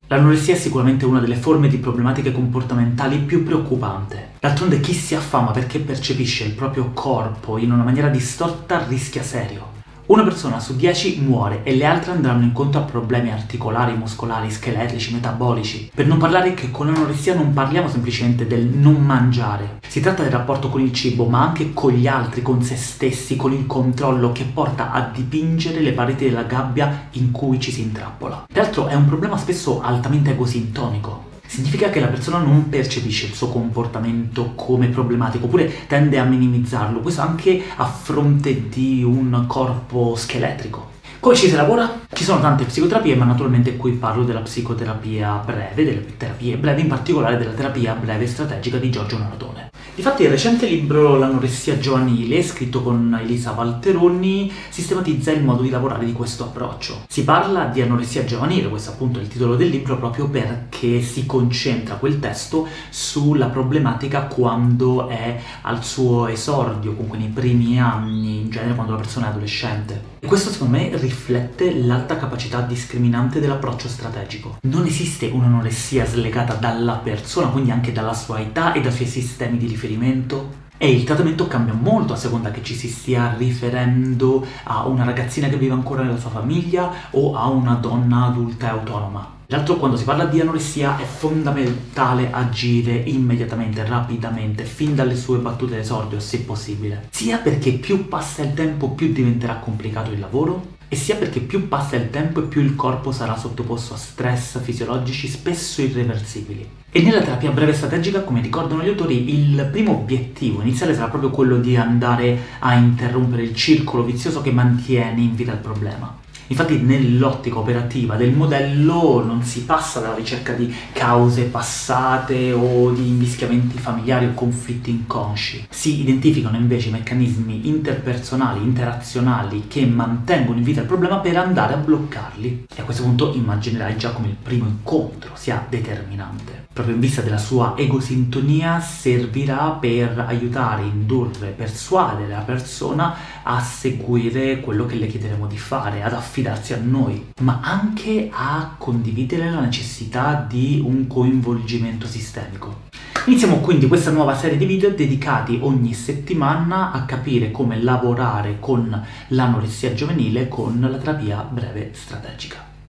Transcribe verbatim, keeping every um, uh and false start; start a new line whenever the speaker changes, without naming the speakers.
L'anoressia è sicuramente una delle forme di problematiche comportamentali più preoccupante. D'altronde chi si affama perché percepisce il proprio corpo in una maniera distorta rischia serio. Una persona su dieci muore e le altre andranno incontro a problemi articolari, muscolari, scheletrici, metabolici. Per non parlare che con l'anoressia non parliamo semplicemente del non mangiare. Si tratta del rapporto con il cibo, ma anche con gli altri, con se stessi, con il controllo che porta a dipingere le pareti della gabbia in cui ci si intrappola. Peraltro è un problema spesso altamente egosintonico. Significa che la persona non percepisce il suo comportamento come problematico, oppure tende a minimizzarlo, questo anche a fronte di un corpo scheletrico. Come ci si lavora? Ci sono tante psicoterapie, ma naturalmente qui parlo della psicoterapia breve, delle terapie brevi, in particolare della terapia breve strategica di Giorgio Naratone. Difatti il recente libro L'anoressia giovanile, scritto con Elisa Valteroni, sistematizza il modo di lavorare di questo approccio. Si parla di anoressia giovanile, questo appunto è il titolo del libro, proprio perché si concentra quel testo sulla problematica quando è al suo esordio, comunque nei primi anni, in genere quando la persona è adolescente. E questo secondo me riflette l'alta capacità discriminante dell'approccio strategico. Non esiste un'anoressia slegata dalla persona, quindi anche dalla sua età e dai suoi sistemi di riferimento, e il trattamento cambia molto a seconda che ci si stia riferendo a una ragazzina che vive ancora nella sua famiglia o a una donna adulta e autonoma. Tra l'altro, quando si parla di anoressia è fondamentale agire immediatamente, rapidamente, fin dalle sue battute d'esordio, se possibile. Sia perché più passa il tempo più diventerà complicato il lavoro, e sia perché più passa il tempo e più il corpo sarà sottoposto a stress fisiologici spesso irreversibili. E nella terapia breve strategica, come ricordano gli autori, il primo obiettivo iniziale sarà proprio quello di andare a interrompere il circolo vizioso che mantiene in vita il problema. Infatti nell'ottica operativa del modello non si passa dalla ricerca di cause passate o di invischiamenti familiari o conflitti inconsci. Si identificano invece meccanismi interpersonali, interazionali che mantengono in vita il problema per andare a bloccarli. E a questo punto immaginerai già come il primo incontro sia determinante. Proprio in vista della sua egosintonia servirà per aiutare, indurre, persuadere la persona a seguire quello che le chiederemo di fare, ad affidarsi a noi, ma anche a condividere la necessità di un coinvolgimento sistemico. Iniziamo quindi questa nuova serie di video dedicati ogni settimana a capire come lavorare con l'anoressia giovanile con la terapia breve strategica.